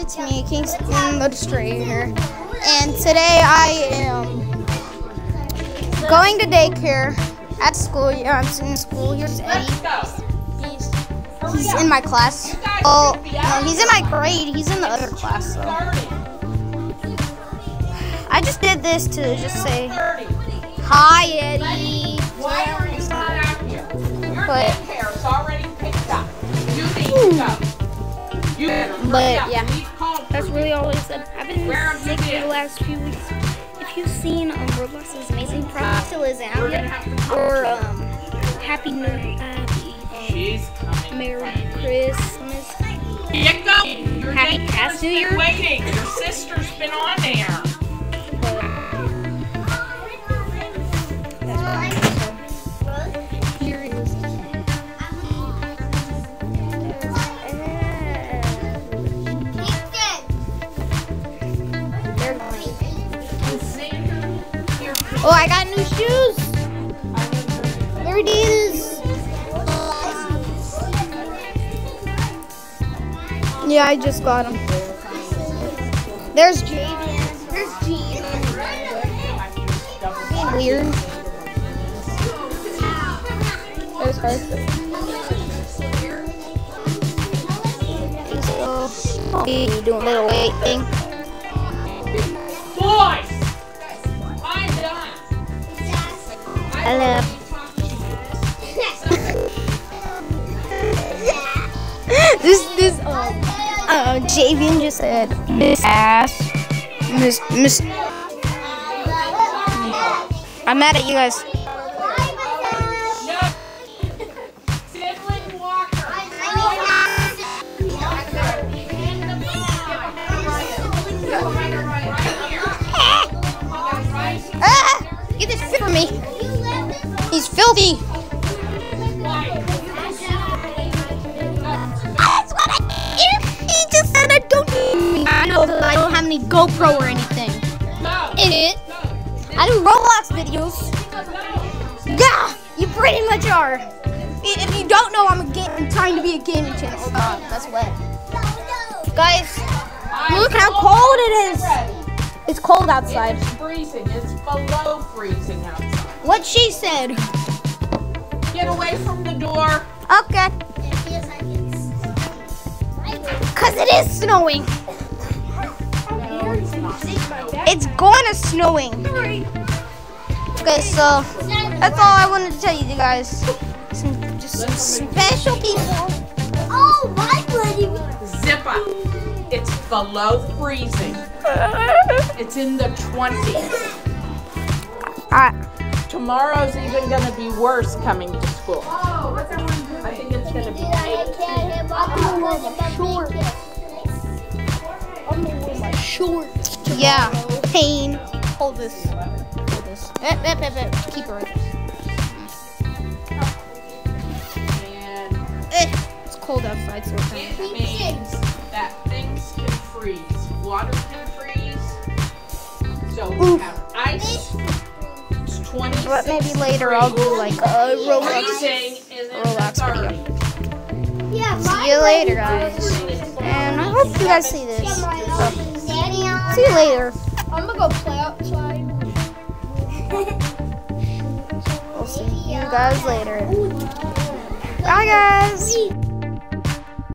it's me, Kingston Illustrator, and today I am going to daycare at school. Yeah, I'm in school. Here's Eddie. He's in my class. Oh, no, he's in my grade. He's in the other class, so. I just did this to just say, hi, Eddie. Why are you not out here? Your But, daycare's already picked up. You need to go. You better hurry up. yeah. We've called That's for really you. all I said. I've been sick for the last few weeks. If you've seen Roblox's Amazing Product still isn't out yet, or Happy New She's coming. Merry Christmas. Here you go. Your Happy daycare's past New been Year. waiting. Your sister's been on there. Here it is. Oh, I got new shoes. There it is. Yeah, I just got them. There's Jaden. There's Gene. Weird. There's her. So, doing a little weight thing. Boys! I'm done. Hello. this Javian just said Miss Ass. Miss I'm mad at you guys. Sibling Walker. Ah! Get this shit from me. He's filthy. That's what he just said I don't need. I know that I don't have any GoPro or anything. Idiot. I do Roblox videos. Yeah, you pretty much are. If you don't know, I'm trying to be a gaming channel. Oh God, that's wet. Guys, look how cold it is. It's cold outside. It's freezing. It's below freezing outside. What she said. Get away from the door. Okay. Because it is snowing. It's going to snowing. Okay, so that's all I wanted to tell you guys. Just some special people. Oh, my buddy. Zip up. It's below freezing. It's in the 20s. Tomorrow's even going to be worse coming to school. I think it's going to be 18. Shorts. Yeah. Pain. Hold this. Hold this. Keep it right. And It's cold outside, so it means that things can freeze. Water can freeze. So we have ice. It's 26. But maybe later I'll do like a Freezing is in the Roblox 30s. video. See you later, guys. And I hope you guys see this. So, see you later. I'm gonna go play outside. We'll see you guys later. Bye, guys.